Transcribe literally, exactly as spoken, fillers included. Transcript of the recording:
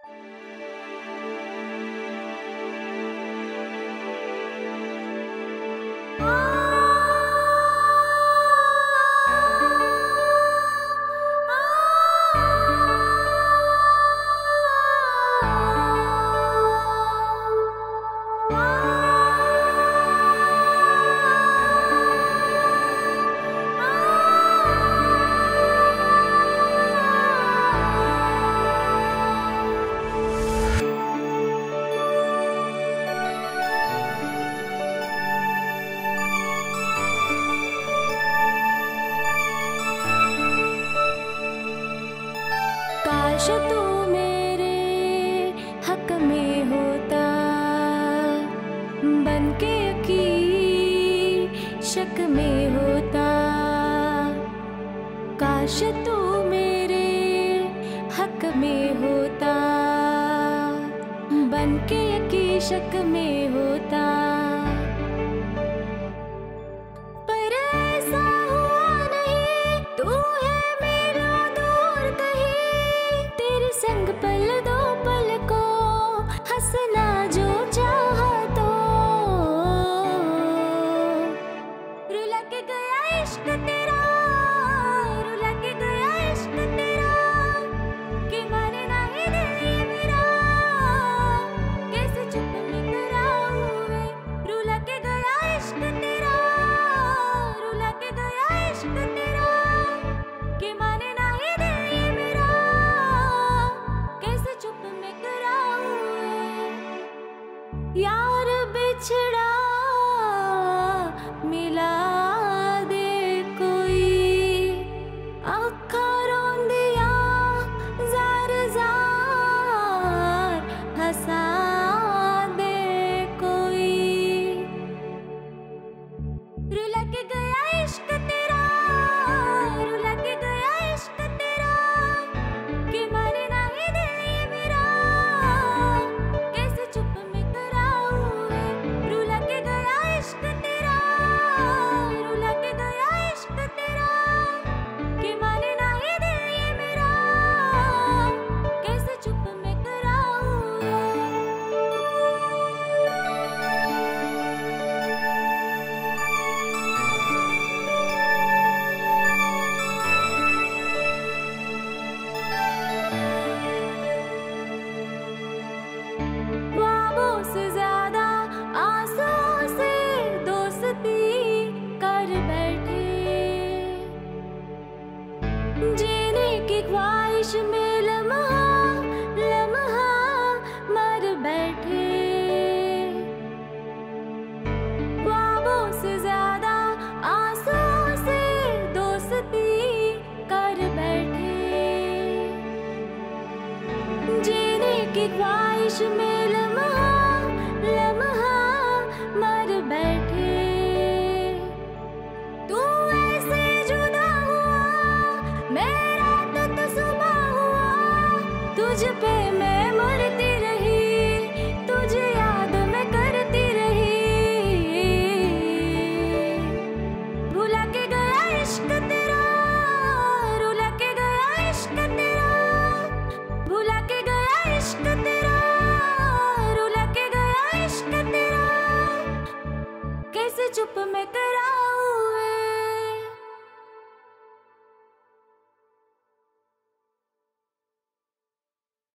काश तू मेरे हक में होता, बन के यकीन शक में होता। काश तू मेरे हक में होता, बन के यकीन शक में होता। पर ऐसा हुआ नहीं, तू है मेरा दूर कहीं। तेरे संग पल दो पल को हंसना जो चाहा तो। रुला के गया इश्क तेरा, रुला के गया इश्क तेरा, कि माने ना ही दिल ये मेरा, कैसे चुप में कराऊं मैं। रुला के गया इश्क तेरा, रुला के गया इश्क तेरा, कि माने ना ही दिल ये मेरा, कैसे चुप में कराऊं मैं। यार बिछड़ा मिला दे कोई, अखा रोंदिया जार जार हंसा दे कोई। रुला के गया इश्क तेरा, रुला के गया इश्क तेरा, कि माने ना ही दिल ये मेरा, कैसे चुप में कराऊं मैं। रुला के गया इश्क तेरा, रुला के गया इश्क तेरा, कि माने ना ही दिल ये मेरा, कैसे चुप में कराऊं मैं। ख्वाबों से ज्यादा आंसुओं से दोस्ती कर बैठे, जीने की ख्वाहिश में लम्हा लम्हा मर बैठे। ख्वाबों से ज्यादा आंसुओं से दोस्ती कर बैठे, जीने की ख्वाहिश में